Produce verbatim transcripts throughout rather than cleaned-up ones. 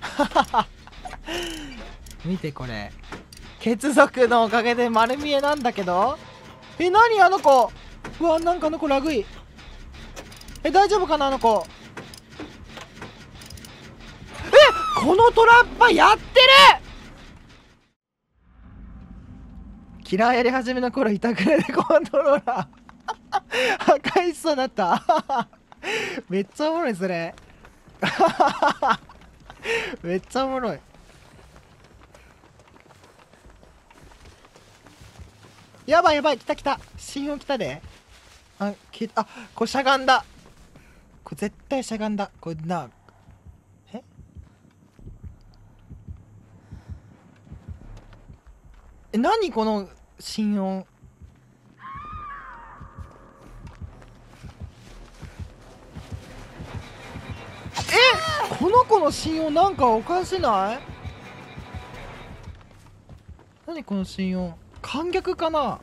見てこれ、血族のおかげで丸見えなんだけど。え、何あの子。うわ、なんかあの子ラグい。え、大丈夫かなあの子。え、このトラッパやってる。キラーやり始めの頃いたくれでコントローラー破壊しそうになっためっちゃおもろいそれめっちゃおもろい。やばいやばい、来た来た、新音来たで。あ、きあ、これしゃがんだ。これ絶対しゃがんだ。これな、ええ、何この新音。え、この子の新音なんかおかしない？何この新音、観逆かな。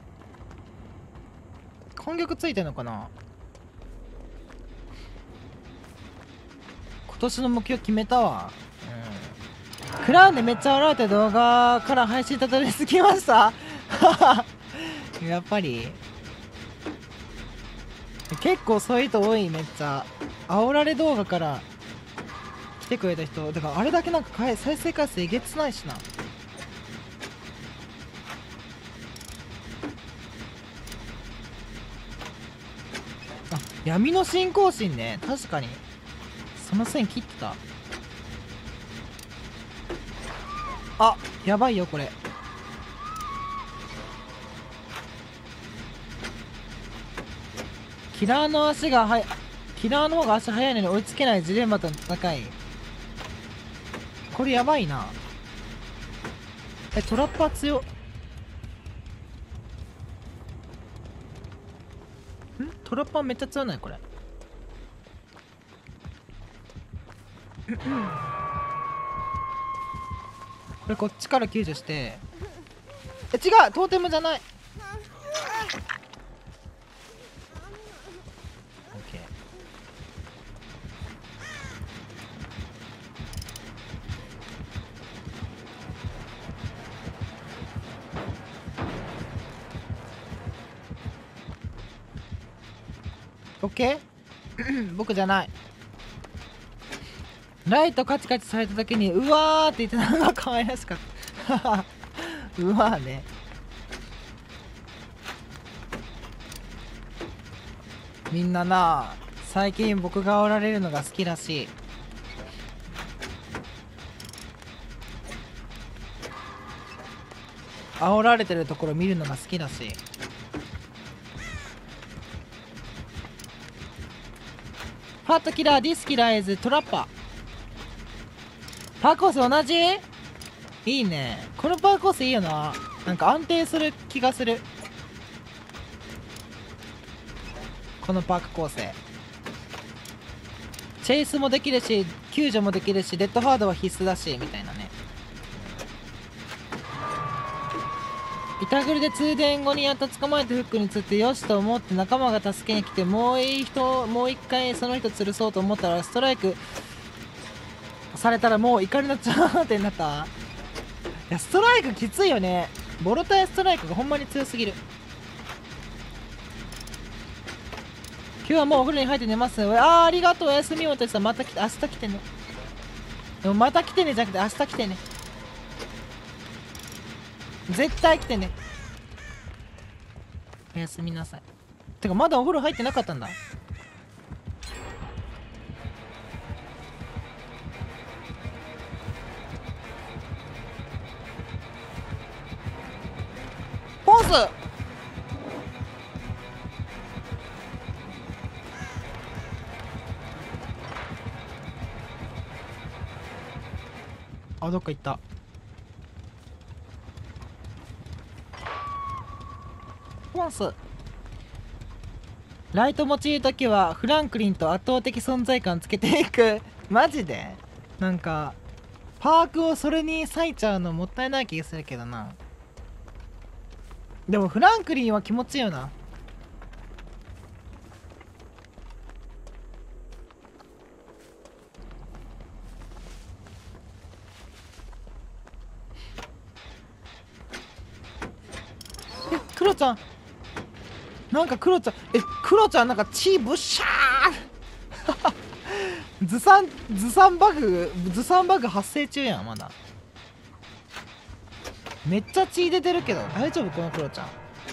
観逆ついてんのかな。今年の目標決めたわ。うん、クラウンでめっちゃ笑われた動画から配信たどり着きましたやっぱり結構そういう人多い。めっちゃ煽られ動画から来てくれた人だから、あれだけなんか再生回数えげつないしな。あ、闇の信仰心ね。確かにその線切ってた。あ、やばいよこれ。キラーの足がはやキラーの方が足速いのに追いつけないジレンマとの戦い。これやばいな。え、トラッパー強っ。ん、トラッパーめっちゃ強ないこれ。これこっちから救助して。え、違う、トーテムじゃない。オッケー。オッケー僕じゃない。ライトカチカチされた時にうわーって言ってたのが可愛らしかったうわーね。みんなな、最近僕が煽られるのが好きらしい。煽られてるところ見るのが好きらしい。ファットキラー、ディスキラーイズ、トラッパー。パーコース同じ？いいね。このパーコースいいよな。なんか安定する気がする。このパーク構成。チェイスもできるし、救助もできるし、デッドハードは必須だし、みたいなね。板繰りで通電後にやっと捕まえてフックに釣ってよしと思って仲間が助けに来て、もういい人、もう一回その人吊るそうと思ったらストライクされたらもう怒りのちゃーってなった。いや、ストライクきついよね。ボロタイストライクがほんまに強すぎる。今日はもうお風呂に入って寝ます。あー、ありがとう。おやすみおとさん。また来て、明日来てね。でもまた来てねじゃなくて明日来てね。絶対来てね。おやすみなさい。てかまだお風呂入ってなかったんだ。ポンス。あ、どっか行った。ポンス。ライト用いるときはフランクリンと圧倒的存在感つけていくマジでなんかパークをそれに割いちゃうのもったいない気がするけどな。でもフランクリンは気持ちいいよな。 ロちゃんなんかクロちゃんえクロちゃんなんか血ぶっしゃーずさんずさんバグずさんバグ発生中やん。まだめっちゃ血出てるけど大丈夫このクロちゃん。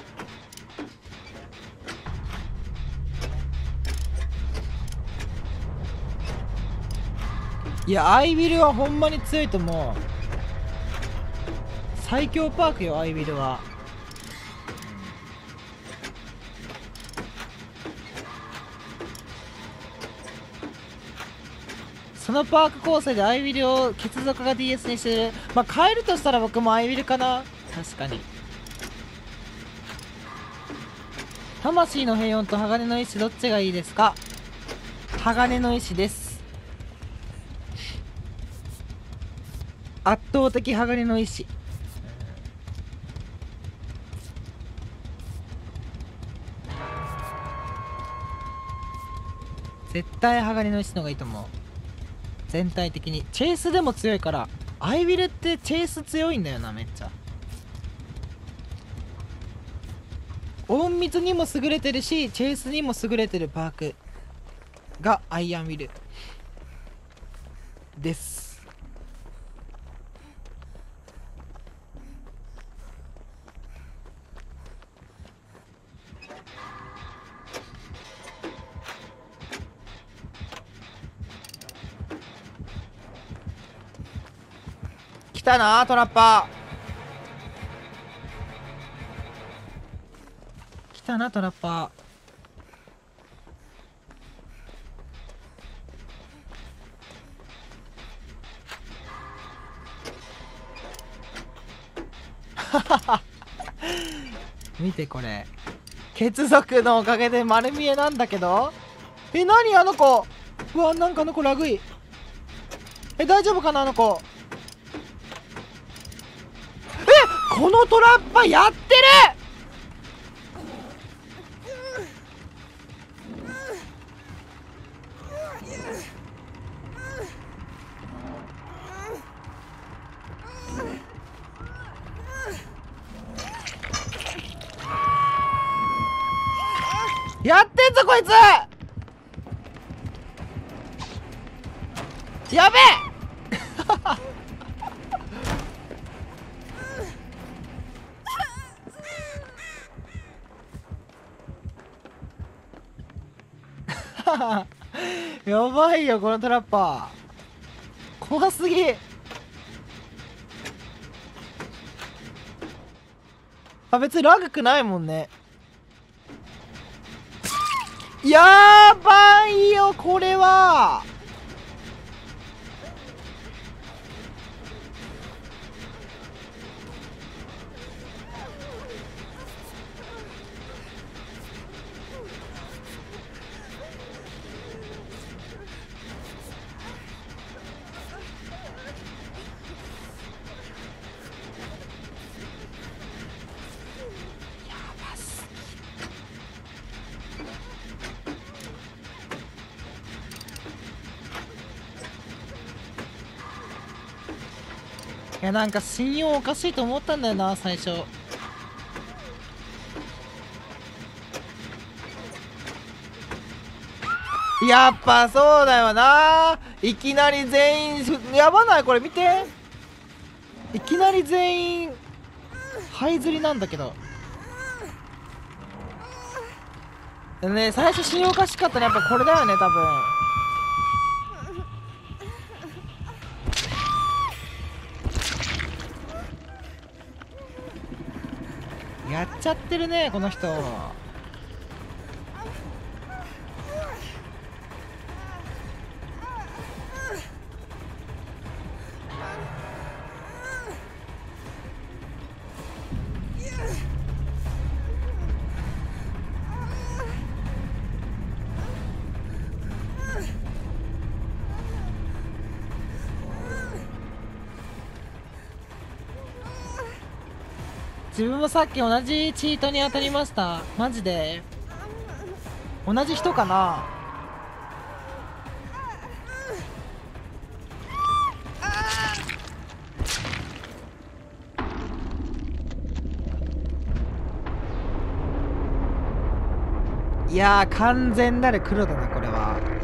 いやアイビルはほんまに強いと思う。最強パークよアイビルは。そのパーク構成でアイビルを血族が ディーエス にしてる。まあ変えるとしたら僕もアイビルかな。確かに魂の平穏と鋼の石どっちがいいですか。鋼の石です。圧倒的鋼の石。絶対鋼の石の方がいいと思う。全体的にチェイスでも強いから。アイビルってチェイス強いんだよなめっちゃ。隠密にも優れてるしチェイスにも優れてるパークがアイアンウィルです。来たなトラッパー。来たなトラッパー見てこれ血族のおかげで丸見えなんだけど。え何あの子。うわなんかあの子ラグい。え大丈夫かなあの子。えこのトラッパやってる。やってんぞこいつ。やべえやばいよこのトラッパー怖すぎ。あ別にラグくないもんね。やばいよこれは。いやなんか信用おかしいと思ったんだよな最初。やっぱそうだよな。いきなり全員やばないこれ見て。いきなり全員這いずりなんだけどね。最初信用おかしかったのやっぱこれだよね多分。やっちゃってるねこの人。自分もさっき同じチートに当たりました。マジで同じ人かな。 いやー完全なる黒だなこれは。